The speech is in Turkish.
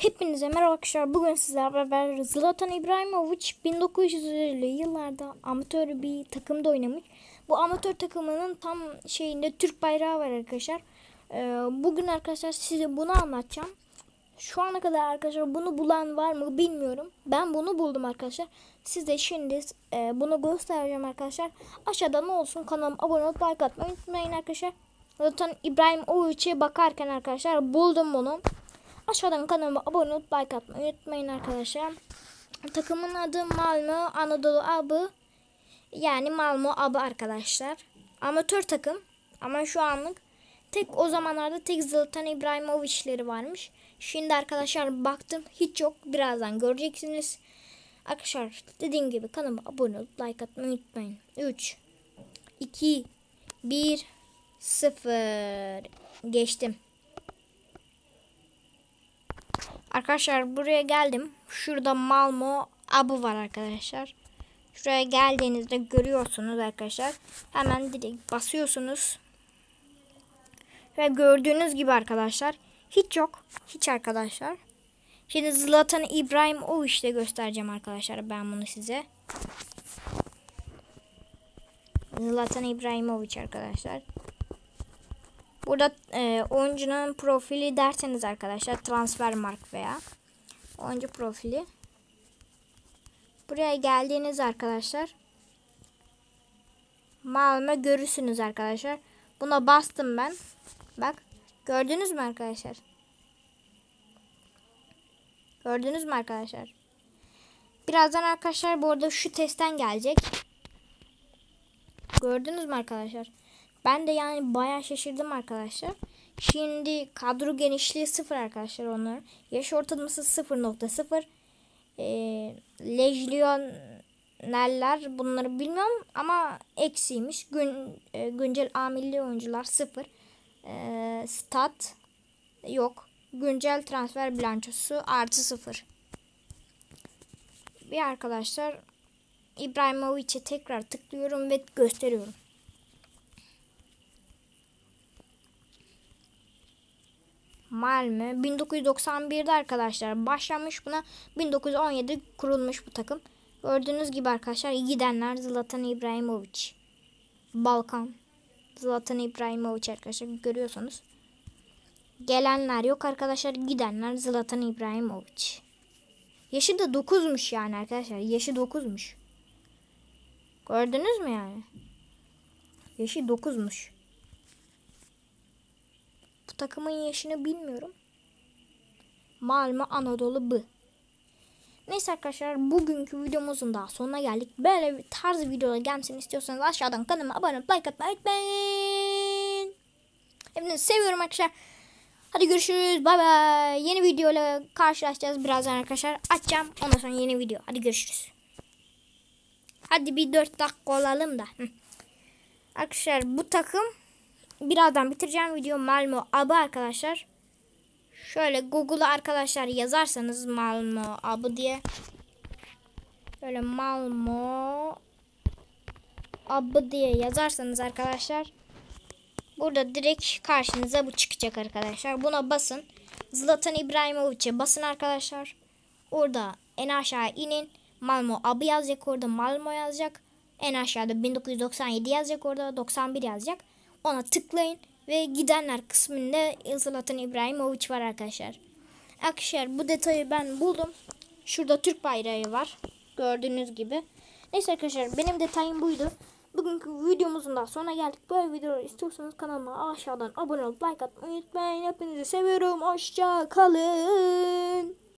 Hepinize merhaba arkadaşlar. Bugün sizlerle beraber Zlatan İbrahimovic 1900'lü yıllarda amatör bir takımda oynamış. Bu amatör takımının tam şeyinde Türk bayrağı var arkadaşlar. Bugün arkadaşlar size bunu anlatacağım. Şu ana kadar arkadaşlar bunu bulan var mı bilmiyorum. Ben bunu buldum arkadaşlar. Size şimdi bunu göstereceğim arkadaşlar. Aşağıda ne olsun, kanalıma abone olup like atmayı unutmayın arkadaşlar. Zlatan İbrahimovic'e bakarken arkadaşlar buldum bunu. Aşağıdan kanalıma abone olup like atmayı unutmayın arkadaşlar. Takımın adı Malmö Anadolu Abı. Yani Malmö Abı arkadaşlar. Amatör takım. Ama şu anlık o zamanlarda tek Zlatan İbrahimovic'leri varmış. Şimdi arkadaşlar baktım hiç yok. Birazdan göreceksiniz. Arkadaşlar dediğim gibi kanalıma abone olup like atmayı unutmayın. 3, 2, 1, 0. Geçtim. Arkadaşlar buraya geldim. Şurada Malmö Abı var arkadaşlar. Şuraya geldiğinizde görüyorsunuz arkadaşlar. Hemen direkt basıyorsunuz. Ve gördüğünüz gibi arkadaşlar hiç yok. Hiç arkadaşlar. Şimdi Zlatan İbrahimovic'le göstereceğim arkadaşlar ben bunu size. Zlatan İbrahimovic arkadaşlar. Burada oyuncunun profili derseniz arkadaşlar Transfermarkt veya oyuncu profili. Buraya geldiğiniz arkadaşlar Malmö görürsünüz arkadaşlar. Buna bastım ben. Bak gördünüz mü arkadaşlar? Gördünüz mü arkadaşlar? Birazdan arkadaşlar bu arada şu testten gelecek. Gördünüz mü arkadaşlar? Ben de yani bayağı şaşırdım arkadaşlar. Şimdi kadro genişliği 0 arkadaşlar onların. Yaş ortalaması 0.0. Lejyonerler bunları bilmiyorum ama eksiymiş. Güncel A-milli oyuncular 0. Stat yok. Güncel transfer bilançosu artı 0. Bir arkadaşlar İbrahimovic'e tekrar tıklıyorum ve gösteriyorum. Malmö 1991'de arkadaşlar başlamış, buna 1917 kurulmuş bu takım. Gördüğünüz gibi arkadaşlar gidenler Zlatan İbrahimovic. Balkan Zlatan İbrahimovic arkadaşlar görüyorsunuz. Gelenler yok arkadaşlar, gidenler Zlatan İbrahimovic. Yaşı da 9'muş yani arkadaşlar, yaşı 9'muş. Gördünüz mü yani? Yaşı 9'muş. Bu takımın yaşını bilmiyorum. Malmö Anadolu B. Neyse arkadaşlar bugünkü videomuzun daha sonuna geldik. Böyle bir tarz videolar gelmesini istiyorsanız aşağıdan kanalıma abone olup like atmayı unutmayın. Hepinizi seviyorum arkadaşlar. Hadi görüşürüz. Bay bay. Yeni videoyla karşılaşacağız birazdan arkadaşlar. Açacağım. Ondan sonra yeni video. Hadi görüşürüz. Hadi bir 4 dakika olalım da. Arkadaşlar bu takım birazdan bitireceğim video. Malmö Abı arkadaşlar. Şöyle Google'a arkadaşlar yazarsanız Malmö Abı diye. Böyle Malmö Abı diye yazarsanız arkadaşlar. Burada direkt karşınıza bu çıkacak arkadaşlar. Buna basın. Zlatan İbrahimovic'e basın arkadaşlar. Orada en aşağı inin. Malmö Abı yazacak orada. Malmö yazacak. En aşağıda 1997 yazacak orada. 91 yazacak. Ona tıklayın. Ve gidenler kısmında Zlatan İbrahimovic var arkadaşlar. Arkadaşlar bu detayı ben buldum. Şurada Türk bayrağı var. Gördüğünüz gibi. Neyse arkadaşlar benim detayım buydu. Bugünkü videomuzun da sonuna geldik. Böyle videoları istiyorsanız kanalıma aşağıdan abone olup like atmayı unutmayın. Hepinizi seviyorum. Hoşça kalın.